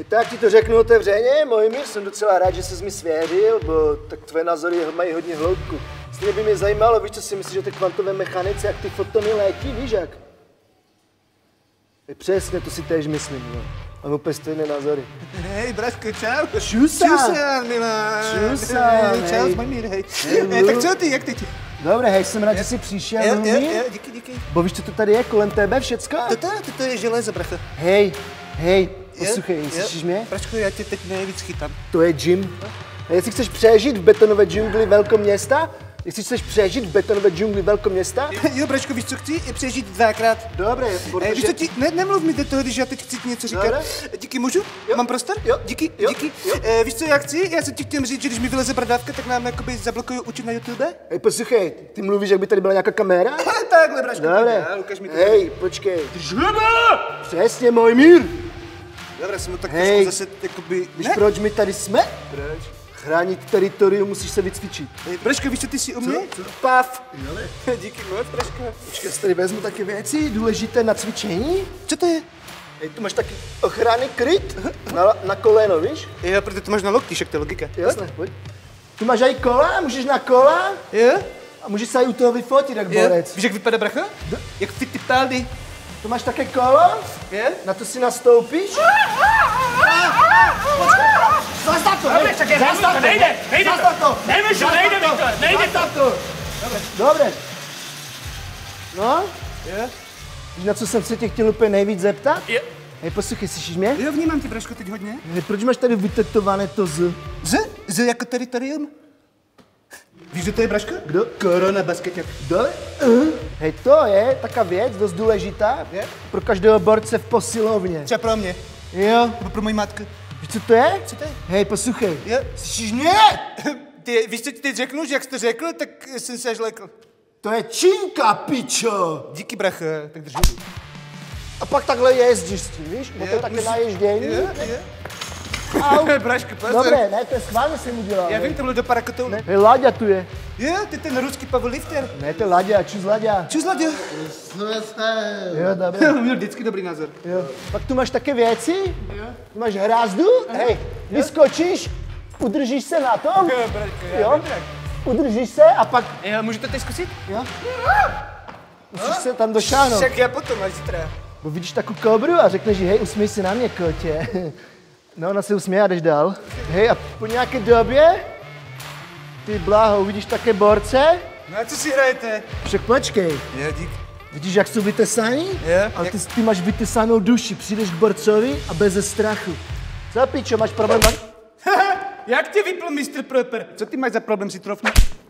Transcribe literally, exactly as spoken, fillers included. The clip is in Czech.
Tak ti to řeknu otevřeně, Mojmír, jsem docela rád, že jsi mi svěřil, bo tak tvoje názory mají hodně hloubku. Stejně by mě zajímalo, víš, co si myslíš o té kvantové mechanice, jak ty fotony létí, víš jak? Je přesně, to si též myslím, no. Mám úplně stejné názory. Hej, bratko, čau. Čusa. Čusa, milá. Čusa, hej. hej. Čau, Mojmír, hej. Hej, hej. Tak co ty, jak teď? Dobré, hej, jsem rád, že jsi přišel, Jo, jo, Mojmír. jo, díky, díky. Bo víš, co to tady je kolem tebe všecko? Toto, toto je železo, bracho. Hej, hej, Jo, poslouchej, jo. slyšíš mě? Bračko, já tě teď nejvíc chytám. To je gym. A jestli chceš přežít v betonové džungli velkoměsta, jestli chceš přežít v betonové džungli velkoměsta, Jo, bračko, víš, co chci? Je přežít dvakrát. dobré, protože... Ej, víš co, ti, ne, nemluv mi do toho, když já teď chci ti něco říkat. Dobré. Díky, můžu? Jo. Mám prostor? Jo. Díky, Jo. díky. Jo. E, víš co, já chci? Já jsem ti chtěl říct, že když mi vyleze bradavka, tak nám jakoby zablokují účet na YouTube. Hej, poslouchej, ty mluvíš, jak by tady byla nějaká kamera? Takhle, bračko, Dobré. pojď, ukaž mi to. Hej, počkej. Přesně, Mojmír. Dobré, jsem mu tak Hej. trošku zase, jakoby... Víš, Ne? proč my tady jsme? Proč? Chránit teritorium musíš se vycvičit. Hej, bračko, víš, co ty si u mě? Pav. Díky moc, bračko. Počkej, já si tady vezmu taky věci důležité na cvičení. Co to je? Hej, tu máš taky ochranný kryt na, na koleno, víš? Jo, protože to máš na lokti, však to je logika. Jasné, pojď. Tu máš aj kola, můžeš na kola Jo? a můžeš se aj u toho vyfotit, jak Jo? borec. Víš, jak vypadá bracho? Jak Fittipaldi. Tu máš také kolo, Jo? na to si nastoupíš. Zastav to, Dobre, však je zastav to, nejde, nejde to. zastav to. Nemůžu, Zastav nejde, to. Viktor, nejde to. Zastav to. Dobře. No, Jo? víš, na co jsem se tě chtěl úplně nejvíc zeptat? Jo. Hej, poslouchej, slyšíš mě? Jo, vnímám tě, braško, teď hodně. Hej, proč máš tady vytetované to Z? Z? Z jako teritorium? Víš, kdo to je, braško? Kdo? Korona baskeťák. Dole? Uh. Hej, to je taká věc dost důležitá Je? pro každého borce v posilovně. Třeba pro mě. Jo. Nebo pro moji matku. Víš, co to je? Co to je? Hej, poslouchej. Jo? Slyšíš mě? Ty, víš, co ti teď řeknu, že jak jsi to řekl, tak jsem se až lekl. To je činka, pičo. Díky, bracho, tak držu. A pak takhle jezdíš s tím, víš? Bo to je Jo, také musí- naježdění. Jo, jo. Au. Braško, pozor. Dobré, ne, to je schválně jsem udělal. Já hej. vím, to bylo do parakotoulu. Ne. Hej, Láďa tu je. Jo, ty ten ruský powerlifter. Ne, to je Láďa, čus Láďa. Čus, Ladě. Jo, dobré. Měl vždycky dobrý názor. Jo. Pak tu máš také věci. Jo. Tu máš hrázdu. Hej, vyskočíš, udržíš se na tom. Jo, braško, já Jo. vím, jak. Udržíš se a pak, Jo, můžu to teď zkusit? jo. Musíš se tam došáhnout. Však já potom, až zítra. Bo vidíš takovou kobru a řekneš jí, hej, usměj se na mě, kotě. No, ona se usměje a jdeš dál. Hej, a po nějaké době, ty bláho, uvidíš také borce, No a co si hrajete? však počkej. Jo, dík. Vidíš, jak jsou vytesaní? Jo, Ale jak- ty, ty máš vytesanou duši, přijdeš k borcovi a beze strachu. Co, pičo, máš problém? Jak tě vypl mistr Proper? Co ty máš za problém si trofnout?